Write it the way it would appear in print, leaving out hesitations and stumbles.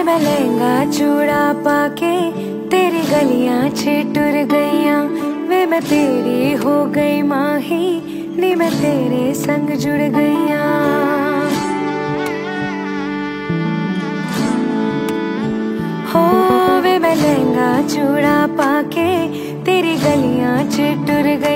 मैं लहंगा चूड़ा पाके तेरी गलियां छिटुर गईयां वे मैं तेरी हो गई माही नी मैं तेरे संग जुड़ गईयां। हो वे मैं लहंगा चूड़ा पाके तेरी गलियां छिटुर